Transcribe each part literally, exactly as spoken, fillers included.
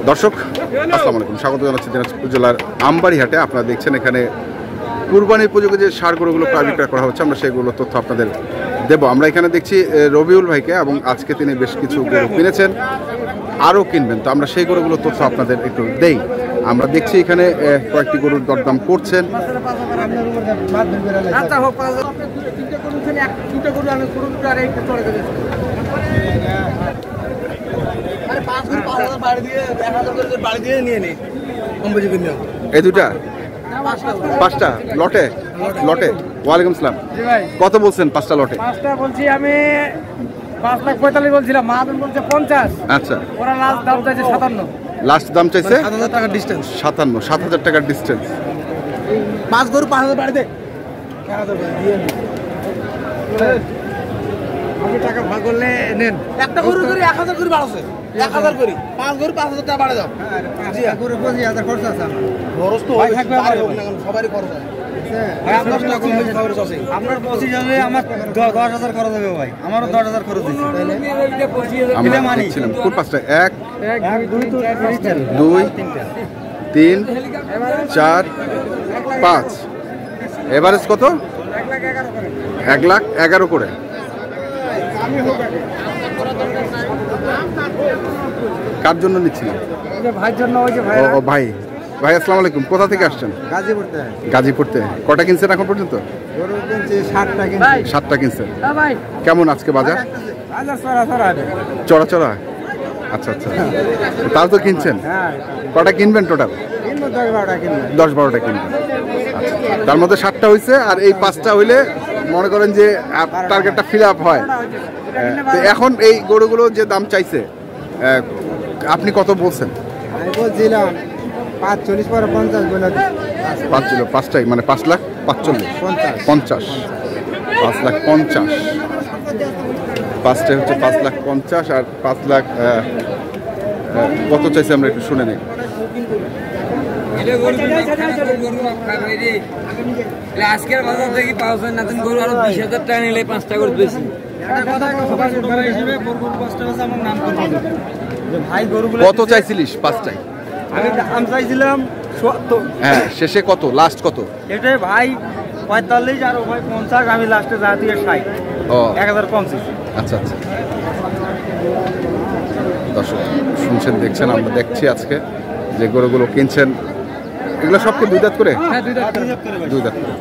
দর্শক আসসালামু আলাইকুম, স্বাগত জানাচ্ছি দিনাজপুর জেলার আমবাড়ি হাটে। আপনারা দেখছেন এখানে কুরবানির উপযোগী যে সার গরুগুলো প্রায় বিক্রয় করা হচ্ছে, আমরা সেইগুলো তথ্য আপনাদের দেব। আমরা এখানে দেখছি রবিউল ভাইকে, এবং আজকে তিনি বেশ কিছু গরু কিনেছেন, আরও কিনবেন, তো আমরা সেই গরুগুলো তথ্য আপনাদের একটু দেই। আমরা দেখছি এখানে কয়েকটি গরুর দরদাম করছেন। এই দুটা পাঁচটা লটে লটে ওয়ালাইকুম সালাম। কত বলছেন পাঁচটা লটে? পাঁচটা বলছি আমি পাঁচ লাখ পঁয়তাল্লিশ বলছিলাম, মাহাজন বলছে পঞ্চাশ। আচ্ছা, ওরা লাস্ট দাম চাইছে সাতান্ন। লাস্ট দাম চাইছে সাত হাজার টাকার ডিস্টেন্স। সাতান্ন সাত হাজার টাকার ডিস্টেন্স। পাঁচ গরু পাঁচ হাজার বাড়িতে টাকা ভাগ করলে নেন। একটা গরু করে এক হাজার করে বাড়ছে, এক হাজার করে পাঁচ গরু পাঁচ হাজার টাকা বাড়ে যাও। গরু পঁচিশ হাজার খরচ আছে, খরচ তো সবারই খরচ আছে। আপনার পঁচিশ হাজার আমার দশ হাজার খরচ হবে ভাই, আমারও দশ হাজার খরচ হচ্ছে। কোন পাঁচটা? এক দুই তিন চার পাঁচ। এভারেজ কত? এক লাখ এগারো করে। কার জন্য নিচ্ছিলাম? ভাইয়ের জন্য। ওই যে ভাই। ও ভাই ভাই আসসালামু আলাইকুম, কোথা থেকে আসছেন? গাজীপুর। গাজীপুর থেকে। কটা কিনছেন এখন পর্যন্ত? গরু কিনছি ষাটটা কিনছি। সাতটা কিনছেন। হ্যাঁ ভাই। কেমন আজকে বাজার? বাজার চড়া চড়া চড়া চড়া। আচ্ছা আচ্ছা, তাও তো কিনছেন। হ্যাঁ। কটা কিনবেন টোটাল? কিনবো দশ বারোটা কিনবো। দশ বারোটা কিনবেন। আচ্ছা, তার মধ্যে সাতটা হয়েছে, আর এই পাঁচটা হইলে মনে করেন যে টার্গেটটা ফিল আপ হয়। তো এখন এই গরুগুলো যে দাম চাইছে, আপনি কত বলছেন? আমি বলছিলাম পাঁচ চল্লিশ পরে পঞ্চাশ বলে। পাঁচ ছিল পাঁচটাই, মানে পাঁচ লাখ পাঁচচল্লিশ পঞ্চাশ পাঁচ লাখ পঞ্চাশ। পাঁচটাই হচ্ছে পাঁচ লাখ পঞ্চাশ, আর পাঁচ লাখ কত চাইছে আমরা একটু শুনে নিই। আজকের বাজার থেকে পাওয়া নতুন গরু আরো বিশ হাজার টাকা নিলে পাঁচটা করে বেশি। কত চাইছিলিস পাঁচটাই? আমি দাম চাইছিলাম সত্তর। হ্যাঁ, শেষে কত? লাস্ট কত? এটাই ভাই পঁয়তাল্লিশ, আর ভাই পঞ্চাশ। আমি লাস্টে যা দিয়ে ষাট। ও এক হাজার পঞ্চাশ। আচ্ছা আচ্ছা, দর্শক শুনছেন দেখছেন, আমরা দেখছি আজকে যে গরুগুলো কিনছেন, এগুলো সবকে দুই দাঁত করে। হ্যাঁ, দুই দাঁত করে। দুই দাঁত করে।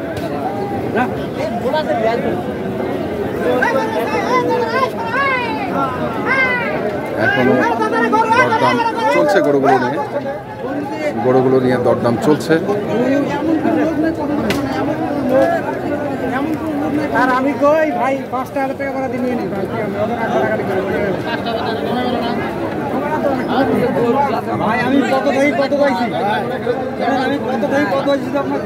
এখনো দরদাম চলছে গরুগুলো নিয়ে, গরুগুলো নিয়ে দরদাম চলছে। আর আমি কই ভাই পাঁচটা হাজার টাকা ভাড়া দিয়ে নিয়ে নিই। ভাই আমি কত ভাই কত পাইছি, আমি কত ভাই কত পাইছি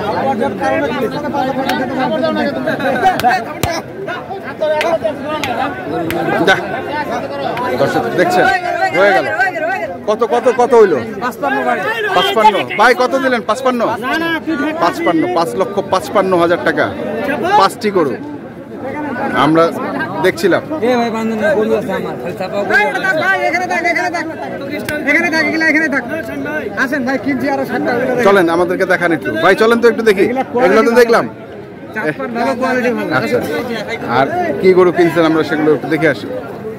দর্শক দেখছেন হয়ে গেল। কত কত কত হইলো? পাঁচপান্ন। ভাই কত দিলেন? পাঁচপান্ন পাঁচপান্ন পাঁচ লক্ষ পাঁচপান্ন হাজার টাকা পাঁচটি গরু আমরা দেখছিলাম। চলেন আমাদেরকে দেখান একটু ভাই, চলেন তো একটু দেখি। এগুলো তো দেখলাম। আচ্ছা, আর কি গরু কিনছেন আমরা সেগুলো একটু দেখে আসি।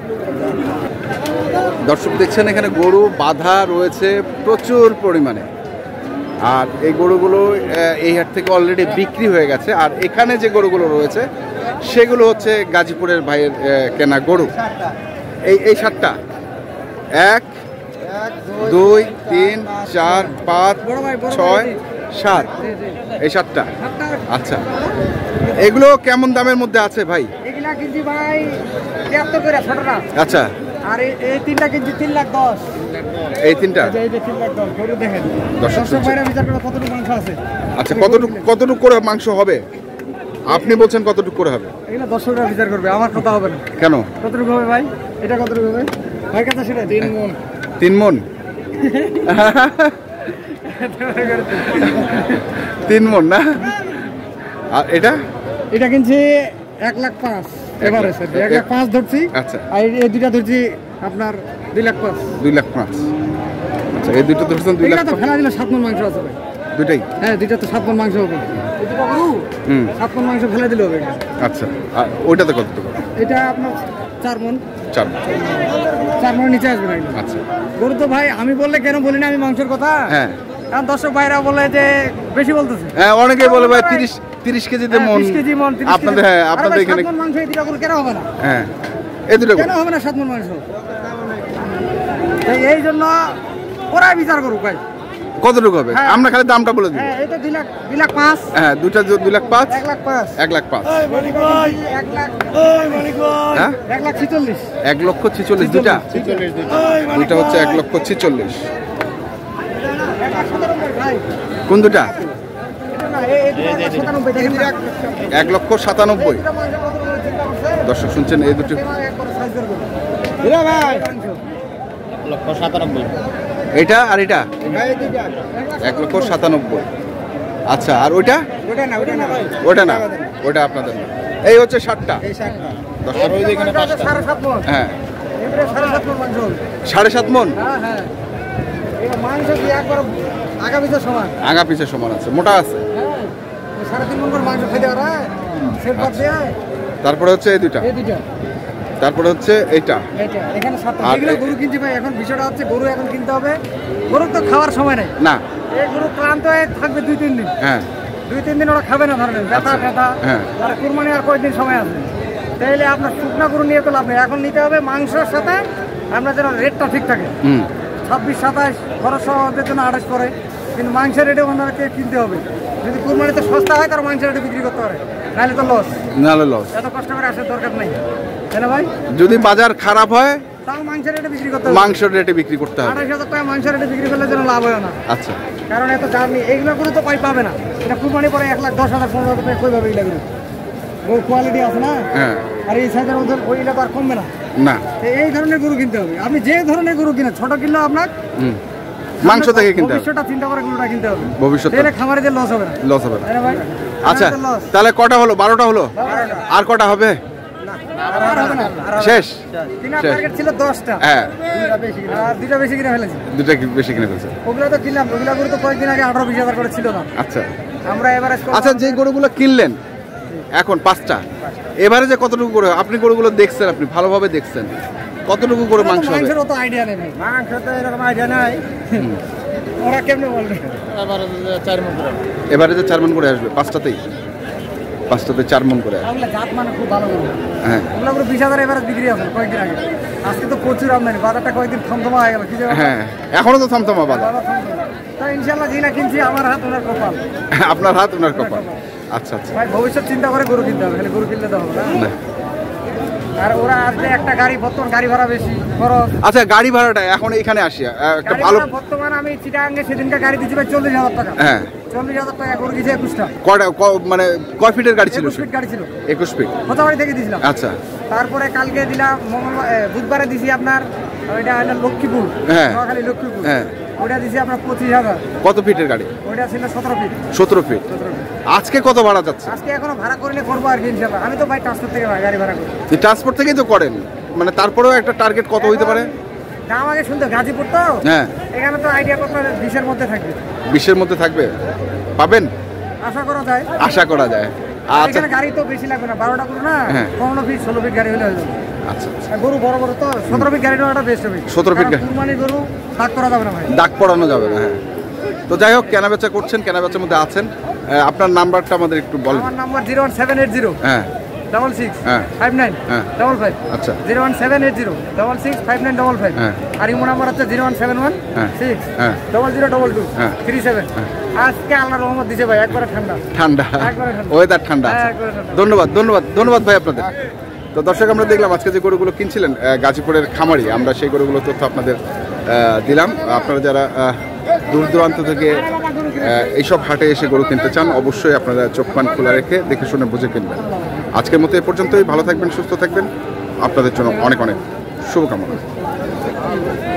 দর্শক দেখছেন এখানে গরু বাঁধা রয়েছে প্রচুর পরিমাণে, আর এই গরুগুলো এই হাট থেকে অলরেডি বিক্রি হয়ে গেছে। আর এখানে যে গরুগুলো রয়েছে সেগুলো হচ্ছে গাজীপুরের ভাইয়ের কেনা গরু। এই এই সাতটা এক দুই তিন চার পাঁচ ছয় সাত, এই সাতটা। আচ্ছা, এগুলো কেমন দামের মধ্যে আছে ভাই? এগুলা কিনছি ভাই তিয়াত্তর করে ছোটটা। আচ্ছা, আর এই তিনটা কিনছি তিন লাখ দশ। এই তিনটা তিন লাখ দশ গরু দেখেন। দর্শক ভাইরা বিচার করে কতটুকু মাংস আছে। আচ্ছা, কতটুকু কতটুকু করে মাংস হবে? আপনি বলছেন কতটুকু করে হবে? এগুলো দর্শকরা বিচার করবে, আমার কথা হবে না। কেন? কতটুকু হবে ভাই? এটা কতটুকু হবে ভাই? কথা সেটা তিন মন। তিন মন তিন মন না? আর এটা এটা কিনছি এক লাখ পাঁচ। এবারে এক লাখ পাঁচ ধরছি। আচ্ছা, আর এই দুইটা ধরছি আপনার দুই লাখ পাঁচ। দুই লাখ পাঁচ। আচ্ছা এই দুটো ধরছেন দুই লাখ তো ফেলা দিলে সাত মন মাংস আছে ভাই। দুইটাই? হ্যাঁ দুইটা তো সাত মন মাংস হবে। হুম সাত মন মাংস ফেলে দিলে হবে। আচ্ছা আর ওইটাতে কত টাকা? এটা আপনার চার মন। চার চার মন নিচে আসবে ভাই। আচ্ছা গরু তো ভাই আমি বললে কেন বলি না আমি মাংসের কথা। হ্যাঁ কারণ দর্শক ভাইরা বলে যে বেশি বলতেছে। হ্যাঁ অনেকেই বলে ভাই তিরিশ তিরিশ কেজিতে মন। তিরিশ কেজি মন। আপনাদের হ্যাঁ আপনাদের এখানে সাত মন মাংস এই দুটো গরু কেন হবে না? হ্যাঁ এই দুটো কেন হবে না সাত মন মাংস? এই জন্য ওরাই বিচার করুক ভাই কতটুকু হবে। আমরা খালি দামটা বলে দিই। হ্যাঁ এটা দুই লাখ দুই লাখ পাঁচ। হ্যাঁ দুইটা দুই লাখ পাঁচ। এক লাখ পাঁচ। এক লাখ পাঁচ। এক লাখ হ্যাঁ এক লাখ ছিচল্লিশ। এক লক্ষ ছিচল্লিশ দুইটা। দুইটা হচ্ছে এক লক্ষ ছিচল্লিশ। কোন দুটা? এক লক্ষ সাতানব্বই। দর্শক শুনছেন এই দুটো এটা আর এটা এক লক্ষ সাতানব্বই। আচ্ছা আর ওইটা? ওটা না ওটা আপনাদের না। এই হচ্ছে ষাটটা। হ্যাঁ সাড়ে সাত মন। আগা পিছে সমান আছে, মোটা আছে। তারপরে হচ্ছে এই দুইটা, তারপরে হচ্ছে এইটা। আর গরু কিনছি ভাই, এখন বিষয়টা হচ্ছে গরু এখন কিনতে হবে। গরু তো খাওয়ার সময় নেই না, এই গরু ক্লান্ত হয়ে থাকবে দুই তিন দিন। হ্যাঁ দুই তিন দিন ওরা খাবে না, ধরেন ব্যথা ব্যথা। হ্যাঁ আর কুরবানি আর কয়েকদিন সময় আছে, তাইলে আপনার শুকনা গরু নিয়ে তো লাভ নেই। এখন নিতে হবে মাংসের সাথে আপনার যেন রেটটা ঠিক থাকে। ছাব্বিশ সাতাশ খরচ সহজের জন্য আঠাশ পরে, কিন্তু মাংসের রেটে ওনাকে কিনতে হবে। যদি কুরবানিতে সস্তা হয় তার মাংসের রেটে বিক্রি করতে পারে, নাহলে তো লস। নাহলে লস। এত কষ্ট করে আসার দরকার নেই, তাই না ভাই? যদি বাজার খারাপ হয় তাও মাংসের রেটে বিক্রি করতে হবে। মাংসের রেটে বিক্রি করতে হবে। আঠাশ হাজার টাকা মাংসের রেটে বিক্রি করলে যেন লাভ হয় না। আচ্ছা, কারণ এত জার্নি এইগুলো করে তো পাই পাবে না। এটা কুরবানি পরে এক লাখ দশ হাজার পনেরো হাজার টাকা কই পাবে এগুলো করে? গরু কোয়ালিটি আছে না। হ্যাঁ, আর এই সাইজের মধ্যে ওইটা তো আর কমবে না। না, এই ধরনের গরু কিনতে হবে। আপনি যে ধরনের গরু কিনেন, ছোট কিনলেও আপনার মাংস থেকে কিনতে হবে। ভবিষ্যৎটা চিন্তা করে গরুটা কিনতে হবে। ভবিষ্যৎ তাহলে খামারে যে লস হবে না। লস হবে না, তাই না ভাই? আচ্ছা, তাহলে কটা হলো? বারোটা হলো। আর কটা হবে? শেষ। কিনার টার্গেট ছিল দশটা। হ্যাঁ, আর দুইটা বেশি কিনে ফেলেছি। দুটা বেশি কিনে ফেলছে। ওগুলো তো কিনলাম, ওগুলো গরু তো কয়েকদিন আগে আঠারো বিশ হাজার করে ছিল না। আচ্ছা, আমরা এবারে আচ্ছা যে গরুগুলো কিনলেন এখন পাঁচটা, এবারে যে কতটুকু করে আপনি গরুগুলো দেখছেন, আপনি ভালোভাবে দেখছেন, কতটুকু করে মাংস হবে? মাংসের অত আইডিয়া নেই ভাই, মাংস তো এরকম আইডিয়া নাই। ওরা কেমনে বলবে? এবারে যে চার মন করে আসবে পাঁচটাতেই, পাঁচটাতে চার মন করে। ওগুলো জাত মানে খুব ভালো গরু। হ্যাঁ, ওগুলো পুরো বিশ হাজার এবারে বিক্রি আছে কয়েকদিন আগে। আজকে তো প্রচুর আমদানি, বাজারটা কয়েকদিন থমথমা হয়ে গেল। কি যে হ্যাঁ, এখনো তো থমথমা বাজার। তা ইনশাআল্লাহ যিনি কিনছি আমার হাত ওনার কপাল। আপনার হাত ওনার কপাল। আচ্ছা আচ্ছা, ভাই ভবিষ্যৎ চিন্তা করে গরু কিনতে হবে, খালি গরু কিনলে তো হবে না। আর ওরা আসলে একটা গাড়ি, বর্তমান গাড়ি ভাড়া বেশি খরচ। আচ্ছা, গাড়ি ভাড়াটা এখন এখানে আসি একটা ভালো। বর্তমান আমি চিটাগাঙ্গে সেদিনকে গাড়ি দিচ্ছি ভাই চল্লিশ হাজার টাকা। হ্যাঁ, চল্লিশ হাজার টাকা গরু দিয়েছে একুশটা। কয়টা মানে কয় ফিটের গাড়ি ছিল? একুশ ফিট গাড়ি ছিল। একুশ ফিট কোথাবাড়ি থেকে দিয়েছিলাম। আচ্ছা, তারপরে কালকে দিলাম মঙ্গলবার, বুধবারে দিছি আপনার ওইটা হলো লক্ষ্মীপুর। হ্যাঁ, নোয়াখালী লক্ষ্মীপুর। হ্যাঁ, ওইটা দিছি আপনার পঁচিশ হাজার। কত ফিটের গাড়ি? ওইটা ছিল সতেরো ফিট। সতেরো ফিট। আজকে কত ভাড়া যাচ্ছে? আজকে এখনো ভাড়া করিনি, করবো আর কি ইনশাআল্লাহ। আমি তো ভাই ট্রান্সপোর্ট থেকে গাড়ি ভাড়া করি। ট্রান্সপোর্ট থেকেই তো করেন, মানে তারপরেও একটা টার্গেট কত হইতে পারে? দাম আগে শুনতে গাজীপুর তো, হ্যাঁ, এখানে তো আইডিয়া করতে বিশের মধ্যে থাকবে। বিশের মধ্যে থাকবে, পাবেন আশা করা যায়। আশা করা যায়। আচ্ছা, এখানে গাড়ি তো বেশি লাগবে না, বারোটা গরু না, পনেরো ফিট ষোলো ফিট গাড়ি হলে হয়ে যাবে। আচ্টা, গরু বড় বড় তো সতেরো ফিট গাড়ি নেওয়াটা বেস্ট হবে। সতেরো ফিট গাড়ি কুরবানি গরু দাগ করা যাবে না ভাই, দাগ পড়ানো যাবে না। হ্যাঁ, তো যাই হোক, কেনা বেচা করছেন, কেনা বেচার মধ্যে আছেন। আপনার নাম্বারটা আমাদের একটু বলেন। আমার number zero one seven eight zero হ্যাঁ ডবল সিক্স হ্যাঁ ফাইভ নাইন হ্যাঁ ডবল ফাইভ। আচ্ছা, zero one seven eight zero double six five nine double five. হ্যাঁ, আর ইমো নাম্বার হচ্ছে zero one seven one six হ্যাঁ ডবল জিরো ডবল টু হ্যাঁ three seven. আজকে আল্লাহ রহমত দিছে ভাই, একবারে ঠান্ডা ঠান্ডা, একবারে ঠান্ডা, ওয়েদার ঠান্ডা। হ্যাঁ, একবারে ঠান্ডা। ধন্যবাদ ধন্যবাদ ধন্যবাদ ভাই আপনাদের। তো দর্শক, আমরা দেখলাম আজকে যে গরুগুলো কিনছিলেন গাজীপুরের খামারি, আমরা সেই গরুগুলোর তথ্য আপনাদের দিলাম। আপনারা যারা দূর দূরান্ত থেকে এইসব হাটে এসে গরু কিনতে চান, অবশ্যই আপনারা চোখ কান খোলা রেখে দেখে শুনে বুঝে কিনবেন। আজকের মতো এ পর্যন্তই। ভালো থাকবেন, সুস্থ থাকবেন, আপনাদের জন্য অনেক অনেক শুভকামনা।